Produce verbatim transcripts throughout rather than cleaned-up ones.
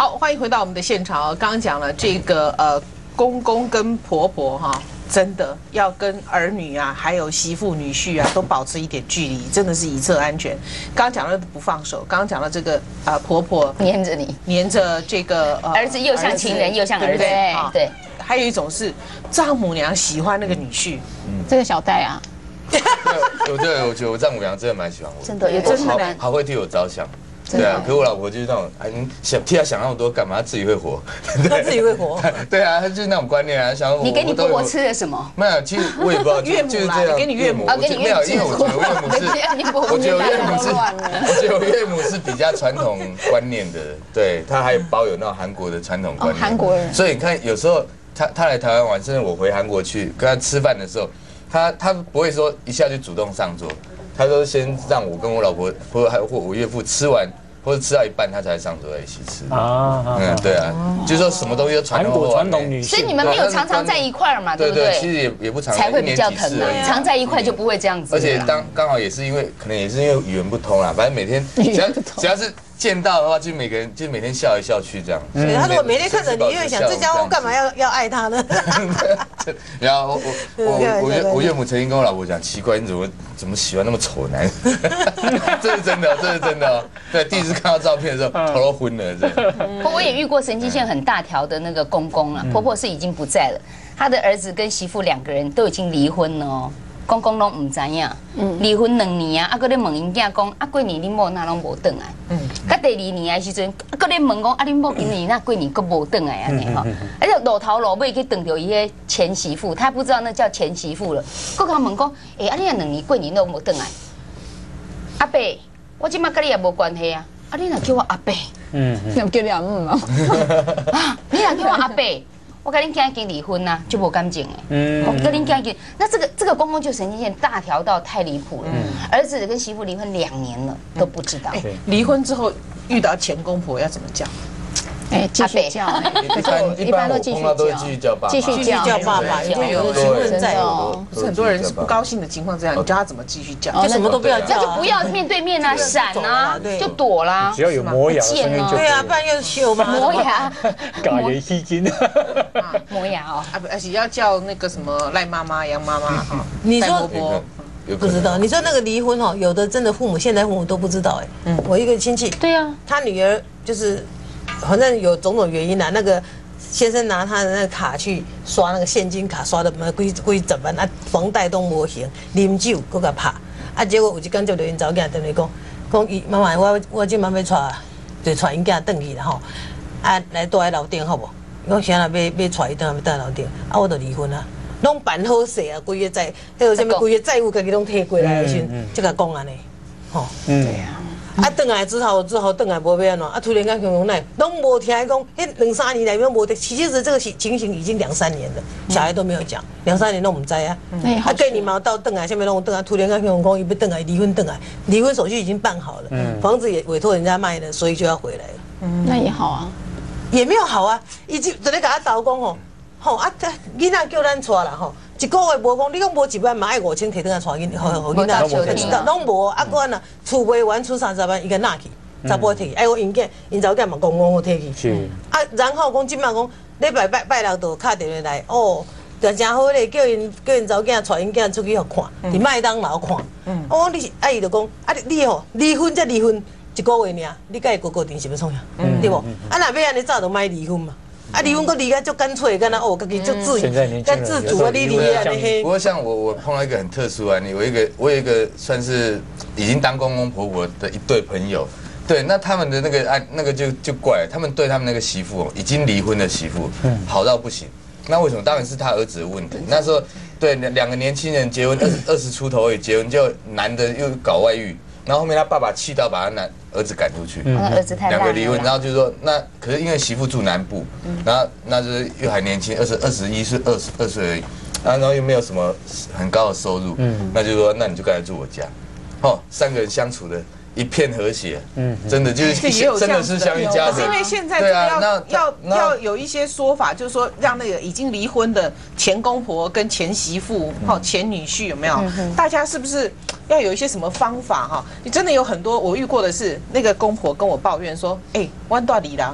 好，欢迎回到我们的现场。刚刚讲了这个呃，公公跟婆婆哈，真的要跟儿女啊，还有媳妇女婿啊，都保持一点距离，真的是以策安全。刚刚讲了不放手，刚刚讲了这个呃，婆婆黏着你， 黏着这个呃儿子又像情人又像儿子，对对。 还有一种是丈母娘喜欢那个女婿， 嗯，这个小戴啊。 我对我觉得我丈母娘真的蛮喜欢我， 真的，也真的好好会替我着想。对啊，可我老婆就是那种，哎，你想替她想那么多干嘛？她自己会活， 她自己会活。 对啊，她就是那种观念啊，想你给你婆婆吃了什么？ 没有，其实我也不知道， 岳母啦，给你岳母， 给你岳母， 因为我觉得我岳母是，我觉得我岳母是，我觉得我岳母是比较传统观念的，对，她还保有那种韩国的传统观念。 韩国人。 所以你看，有时候她她来台湾玩，甚至我回韩国去跟她吃饭的时候，她她不会说一下就主动上桌，她都先让我跟我老婆或还或我岳父吃完。或者吃到一半，他才上桌在一起吃啊。嗯，对啊，就是说什么东西都传统传统女性， 所以你们没有常常在一块儿嘛，对不对？ 其实也也不常， 才会比较疼啊。常在一块就不会这样子。 而且当刚好也是因为，可能也是因为语言不通啦，反正每天只要只要是见到的话，就每个人就每天笑来笑去这样。 所以他如果每天看着你，又想这家伙干嘛要要爱他呢？ 然后我我我我岳我岳母曾经跟我老婆讲，奇怪，你怎么怎么喜欢那么丑男？这是真的，这是真的哦。对，第一次看到照片的时候，头都昏了。这。 不过我也遇过神经线很大条的那个公公啊，婆婆是已经不在了，他的儿子跟媳妇两个人都已经离婚了哦。公公拢唔知影，离婚两年啊，啊，搁咧问因囝讲，啊，过年恁某哪拢无转来？嗯，甲第二年的时阵，啊，搁咧问讲，啊，恁某今年那过年搁无转来安尼吼，而且路头路尾去等到伊个前媳妇，他不知道那叫前媳妇了，搁甲问讲，诶，啊，你啊两年过年都无转来，阿伯，我即马甲你也无关系啊，啊，你若叫我阿伯， 嗯，那叫你阿姆嘛， 啊，你若叫我阿伯。我跟恁囝已经离婚啦，就无感情哎。嗯，我跟恁囝已经，那这个这个公公就神经线大条到太离谱了。嗯，儿子跟媳妇离婚两年了都不知道。 离婚之后遇到前公婆要怎么讲？ 哎，继续叫， 一般一般都继续叫，继续叫爸爸， 继续叫爸爸，因为有的询问在哦，是很多人是不高兴的情况之下，你教他怎么继续叫，就什么都不要叫， 那就不要面对面啊，闪啊，就躲啦， 只要有磨牙的声音就对啊，不然又秀嘛， 磨牙， 假牙吸筋， 磨牙哦， 啊不，而且要叫那个什么赖妈妈、杨妈妈哈， 你说婆婆。 不知道，你说那个离婚哦，有的真的父母现在父母都不知道哎。嗯，我一个亲戚， 对啊， 他女儿就是，反正有种种原因啦。那个先生拿他的那个卡去刷那个现金卡，刷的嘛几几十万啊，房贷都无还，啉酒搁甲拍，啊，结果有一天就留因查某囝等于讲，讲伊妈妈，我我今晚要带，就带因囝转去啦吼，啊来住喺楼顶好无？我现在要要带伊转要带楼顶，啊我就离婚啊。拢办好势啊，规个债，迄个什么规个债务，家己拢摕过来的时阵，才甲讲安尼，吼。对啊。啊，转来之后，之后转来无要安怎？啊，突然间向来，拢无听讲，迄两三年来面无的，其实这个情形已经两三年了，小孩都没有讲，两三年都唔知啊。啊，跟你妈到转来，下面拢转来，突然间向讲伊要转来离婚，转来离婚手续已经办好了，房子也委托人家卖了，所以就要回来了。 那也好啊， 也没有好啊，伊就在咧甲他斗讲吼。吼啊！囡仔叫咱带啦吼，一个月无讲，你讲无一万嘛爱五千，摕倒来带囡，吼吼囡仔，拢无啊！个呢，厝卖完出三十万，伊个拿去，查甫摕去，哎我因囝，因查某囝嘛公公摕去。是。啊，然后讲即摆讲礼拜拜拜六就敲电话来，哦，就真好咧，叫因叫因查某囝带因囝出去互看，伫麦当劳看。嗯。我讲你是，啊伊就讲，啊你吼离婚才离婚一个月尔，你甲伊过过电是要创啥？对无？啊若要安尼早就莫离婚嘛。啊，离婚个离开就干脆，干那哦，自己就自干自主啊，你离啊，你嘿。 不过像我，我碰到一个很特殊案例，我一个我有一个算是已经当公公婆婆的一对朋友，对，那他们的那个案那个就就怪了，他们对他们那个媳妇已经离婚的媳妇，好到不行。那为什么？当然是他儿子的问题。那时候对两个年轻人结婚，二十二十出头也结婚，就男的又搞外遇。然后后面他爸爸气到把他男儿子赶出去， 儿子太两个离婚，然后就说那可是因为媳妇住南部，然后那就是又还年轻，二十二十一岁二十二岁而已，然后又没有什么很高的收入，那就说那你就过来住我家，哦，三个人相处的一片和谐，嗯，真的就是真的是相一家人。 可是因为现在这个要要要有一些说法，就是说让那个已经离婚的前公婆跟前媳妇、哈前女婿有没有？大家是不是？要有一些什么方法哈？你真的有很多，我遇过的是那个公婆跟我抱怨说：“哎，我住二楼呢，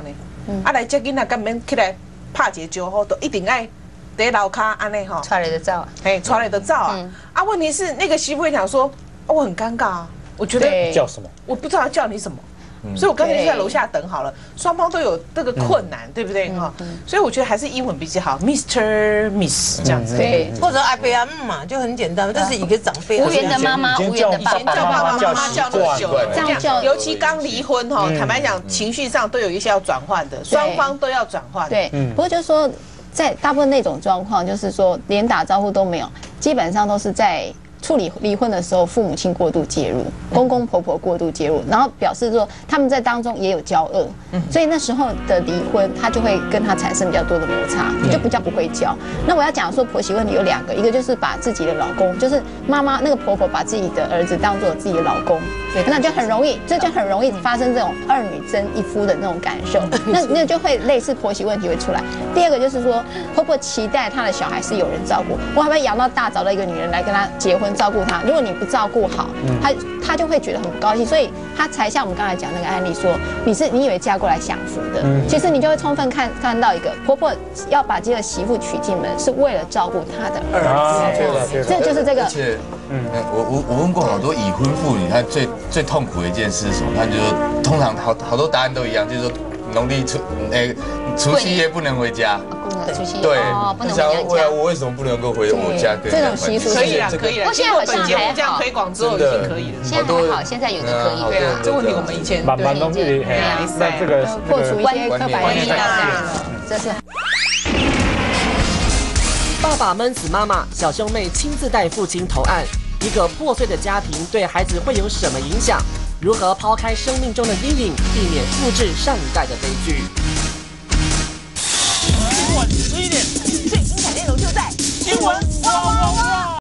啊来接囡仔，干免起来拍一个招呼，都一定爱在楼骹安尼吼， 出来就走。 嘿，出来的照啊。啊，问题是那个媳妇会讲说，我很尴尬啊，我觉得对叫什么？ 我不知道要叫你什么。所以我干脆就在楼下等好了，双方都有这个困难，对不对哈？所以我觉得还是英文比较好 ，Mister Miss 这样子。 对， 或者阿伯阿姆嘛，就很简单，这是一个长辈。 无缘的妈妈，无缘的爸以前叫爸。 爸爸妈妈叫那么久了， 这样叫尤其刚离婚哈，坦白讲，情绪上都有一些要转换的，双方都要转换。 对，不过就是说，在大部分那种状况，就是说连打招呼都没有，基本上都是在处理离婚的时候，父母亲过度介入，公公婆婆过度介入，然后表示说他们在当中也有交恶，所以那时候的离婚，他就会跟他产生比较多的摩擦，就比较不会交。那我要讲说婆媳问题有两个，一个就是把自己的老公，就是妈妈那个婆婆把自己的儿子当做自己的老公，那就很容易，这就很容易发生这种二女争一夫的那种感受，那那就会类似婆媳问题会出来。第二个就是说，婆婆期待她的小孩是有人照顾，我还会养到大找到一个女人来跟她结婚照顾她，如果你不照顾好，她她就会觉得很不高兴，所以她才像我们刚才讲那个案例说，你是你以为嫁过来享福的，其实你就会充分看看到一个婆婆要把这个媳妇娶进门，是为了照顾她的儿子，这就是这个。 而且，嗯，我我我问过好多已婚妇女，她最最痛苦的一件事是什么？她就说，通常好好多答案都一样，就是说农历除诶除夕夜不能回家。 除夕对， 哦，不能回想娘家。 我我为什么不能够回我家跟这种习俗可以啦， 这个可以啦。 不过现在好像经过本节目还好这样推广之后已经可以了。 现在还好，现在有的可以。 对啊，这问题我们以前蛮蛮容易，嘿，那这个破除一些刻板印象， 这是。 爸爸闷死妈妈，小兄妹亲自带父亲投案，一个破碎的家庭对孩子会有什么影响？如何抛开生命中的阴影，避免复制上一代的悲剧？